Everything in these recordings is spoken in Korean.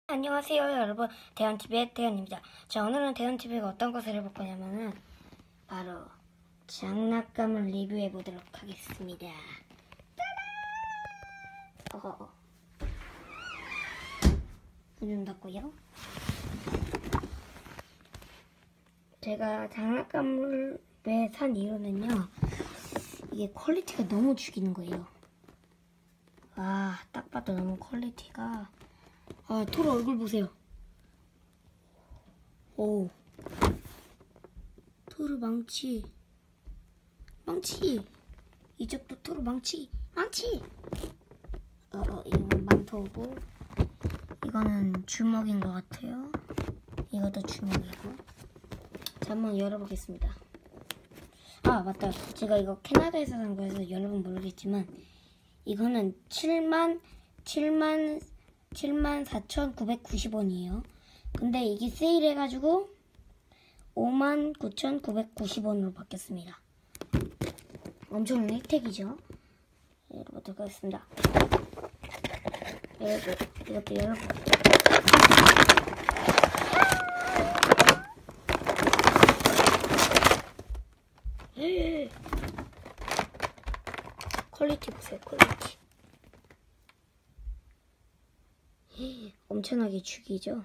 안녕하세요 여러분, 대현TV의 대현입니다. 자, 오늘은 대현TV가 어떤 것을 해볼 거냐면은 바로 장난감을 리뷰해 보도록 하겠습니다. 문 좀 닫고요. 제가 장난감을 왜 산 이유는요, 이게 퀄리티가 너무 죽이는 거예요. 딱 봐도 너무 퀄리티가. 토르 얼굴 보세요. 오, 토르 망치. 이쪽도 토르 망치. 이건 망토고, 이거는 주먹인 것 같아요. 이것도 주먹이고. 자, 한번 열어보겠습니다. 맞다. 제가 이거 캐나다에서 산 거여서 여러분 모르겠지만, 이거는 74,990원이에요. 근데 이게 세일해가지고 59,990원으로 바뀌었습니다. 엄청난 혜택이죠. 열어보도록 하겠습니다. 이것도 열어볼게요. 퀄리티 보세요, 퀄리티. 엄청나게 죽이죠.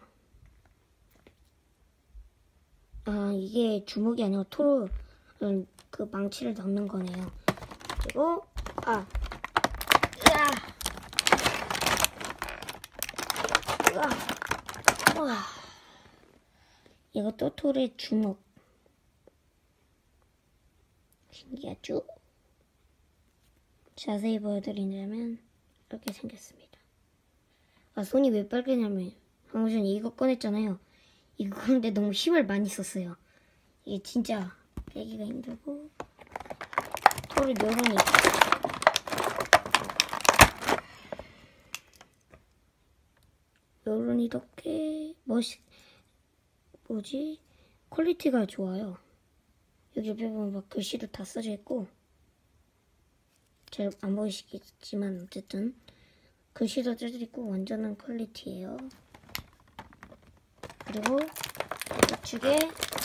이게 주먹이 아니고 토르 그 망치를 넣는 거네요. 그리고 이것도 토르의 주먹. 신기하죠? 자세히 보여드리자면 이렇게 생겼습니다. 손이 왜 빨개냐면 방금 전에 이거 꺼냈잖아요. 이거 꺼는데 너무 힘을 많이 썼어요. 이게 진짜 빼기가 힘들고. 토르 묘론이 이렇게 퀄리티가 좋아요. 여기 옆에 보면 막 글씨도 다 써져 있고, 잘 안 보이시겠지만 어쨌든 글씨도 써져 있고 완전한 퀄리티예요. 그리고 우측에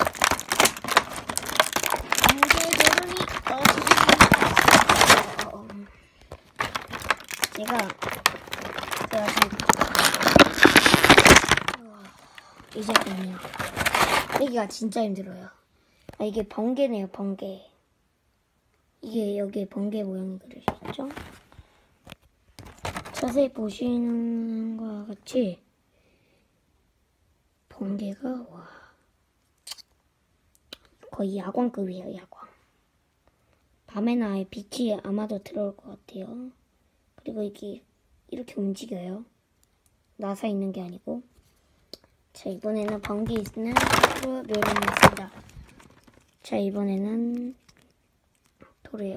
번개 묘론이 제가 이제 됐네요. 빼기가 진짜 힘들어요. 이게 번개네요, 번개. 이게 여기에 번개 모양이 그려져 있죠? 자세히 보시는 것과 같이 번개가 거의 야광급이에요, 야광. 밤에는 아예 빛이 아마도 들어올 것 같아요. 그리고 이게 이렇게 움직여요. 나사 있는 게 아니고. 자, 이번에는 번개 있는 묘론이 있습니다. 자, 이번에는 토르의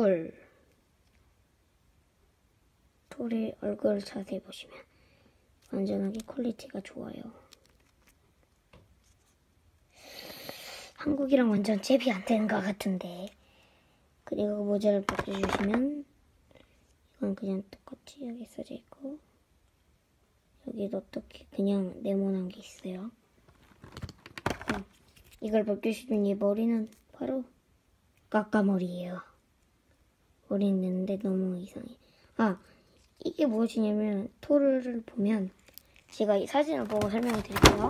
얼굴 자세히 보시면 완전하게 퀄리티가 좋아요. 한국이랑 완전 잽이 안 되는 것 같은데. 그리고 모자를 벗겨주시면 이건 그냥 똑같이 여기 써져 있고, 여기도 어떻게 그냥 네모난 게 있어요. 이걸 벗겨주시면 이 머리는 바로 까까머리예요. 머리는 있는데 너무 이상해. 이게 무엇이냐면, 토르를 보면, 제가 이 사진을 보고 설명을 드릴게요.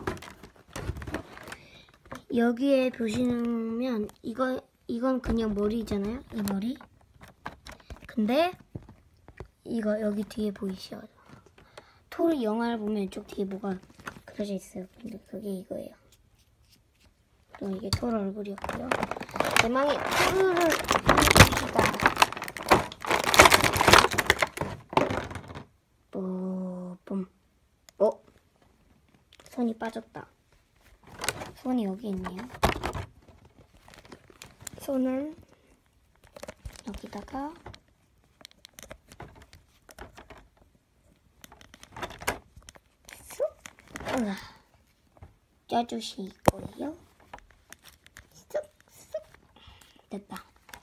여기에 보시면 이건 그냥 머리잖아요. 이 머리. 근데 이거 여기 뒤에 보이시죠? 토르 영화를 보면 이쪽 뒤에 뭐가 그려져 있어요. 근데 그게 이거예요. 그리고 이게 토르 얼굴이었고요. 대망의 토르를 보여줍시다. 손이 빠졌다. 손이 여기 있네요. 손을 여기다가 쑥 껴주시고요. 쑥 됐다.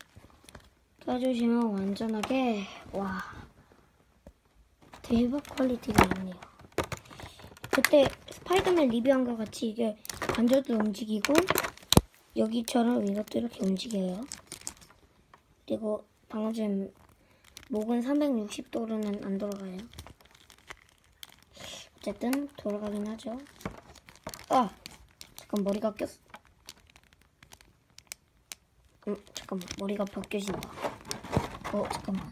껴주시면 완전하게 대박 퀄리티가 있네요. 그때 스파이더맨 리뷰한 것 같이 이게 관절도 움직이고 여기처럼 이것도 이렇게 움직여요. 그리고 방금 전 목은 360도로는 안 돌아가요. 어쨌든 돌아가긴 하죠. 아! 잠깐 머리가 꼈어. 잠깐만 머리가 벗겨진다. 잠깐만.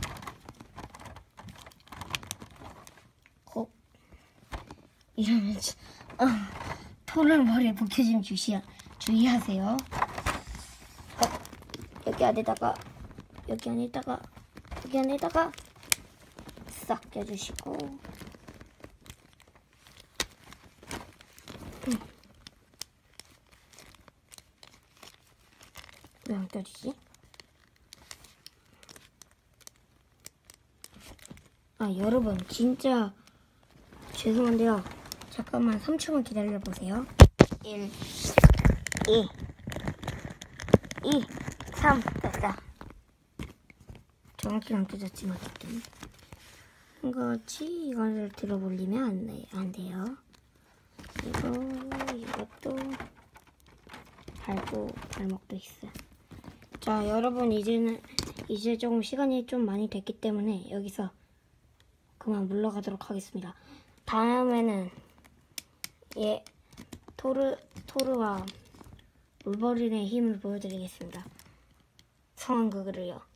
이러면 토를 머리에 벗겨지면 주의하세요. 여기 안에다가 싹 껴주시고 왜 안 껴지지? 여러분 진짜 죄송한데요. 잠깐만 3초만 기다려보세요. 1 2 3 됐다. 정확히 안 껴졌지만 어쨌든 한거같이 이거를 들어올리면 안 돼요. 이것도 발목도 있어요. 자 여러분 이제 조금 시간이 좀 많이 됐기 때문에 여기서 그만 물러가도록 하겠습니다. 다음에는 토르와 울버린의 힘을 보여드리겠습니다. 상황극을요.